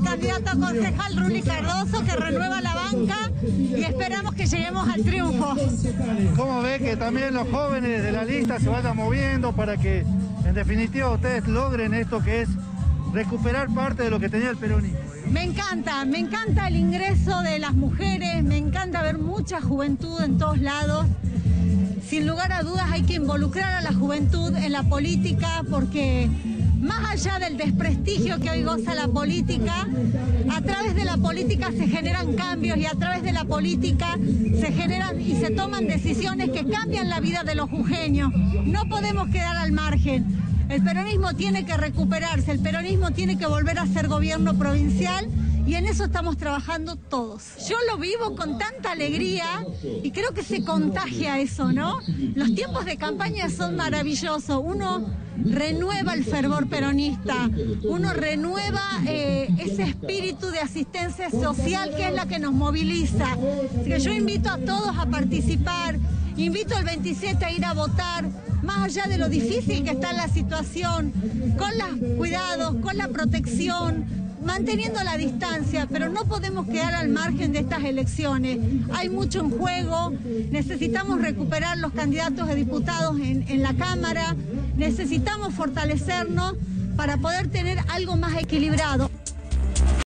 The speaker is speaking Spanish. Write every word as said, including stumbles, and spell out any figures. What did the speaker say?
el candidato a concejal Rulli Cardoso, que renueva la banca y esperamos que lleguemos al triunfo. ¿Cómo ve que también los jóvenes de la lista se vayan moviendo para que, en definitiva, ustedes logren esto que es recuperar parte de lo que tenía el peronismo? Me encanta, me encanta el ingreso de las mujeres, me encanta ver mucha juventud en todos lados. Sin lugar a dudas hay que involucrar a la juventud en la política porque más allá del desprestigio que hoy goza la política, a través de la política se generan cambios y a través de la política se generan y se toman decisiones que cambian la vida de los jujeños. No podemos quedar al margen. El peronismo tiene que recuperarse, el peronismo tiene que volver a ser gobierno provincial y en eso estamos trabajando todos. Yo lo vivo con tanta alegría y creo que se contagia eso, ¿no? Los tiempos de campaña son maravillosos, uno renueva el fervor peronista, uno renueva eh, ese espíritu de asistencia social que es la que nos moviliza. Así que yo invito a todos a participar, invito el veintisiete a ir a votar, más allá de lo difícil que está la situación, con los cuidados, con la protección, manteniendo la distancia, pero no podemos quedar al margen de estas elecciones. Hay mucho en juego, necesitamos recuperar los candidatos a diputados en, en la Cámara, necesitamos fortalecernos para poder tener algo más equilibrado.